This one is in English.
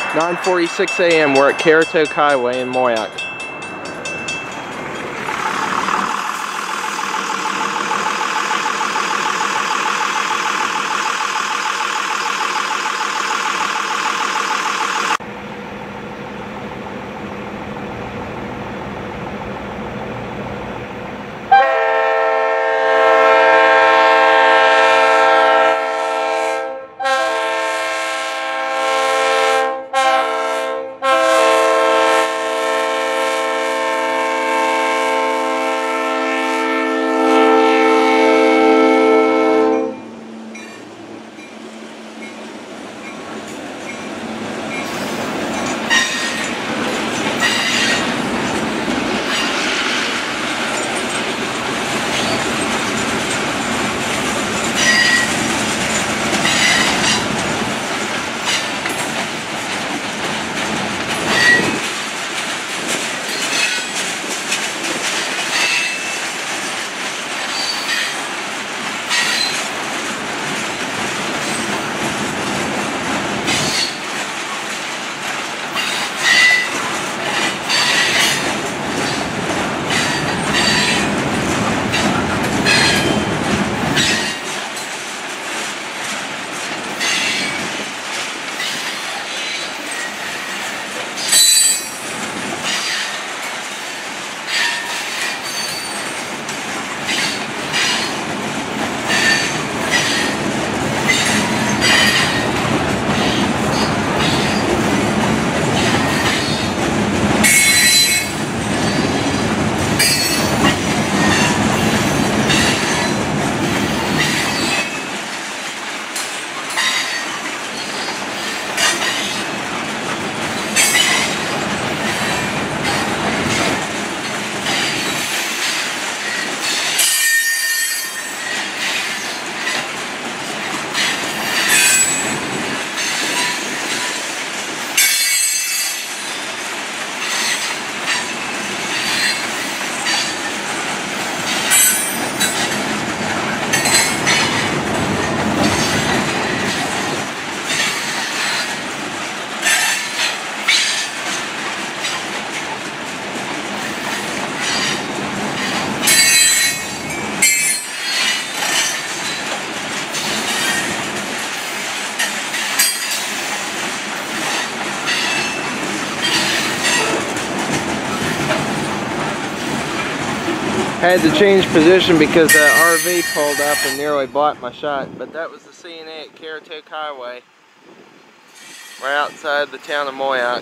9:46 a.m. We're at Caratoke Highway in Moyac. Had to change position because that RV pulled up and nearly blocked my shot, but that was the CNA at Caratoke Highway. We're outside the town of Moyac.